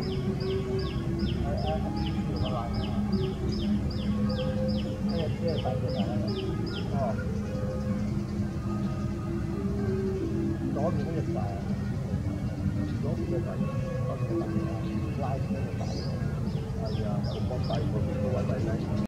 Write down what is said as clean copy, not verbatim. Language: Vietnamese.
左邊嗰隻大，左邊嘅大，左邊嘅大，拉車嘅大，係啊，好幫大個，個位位低。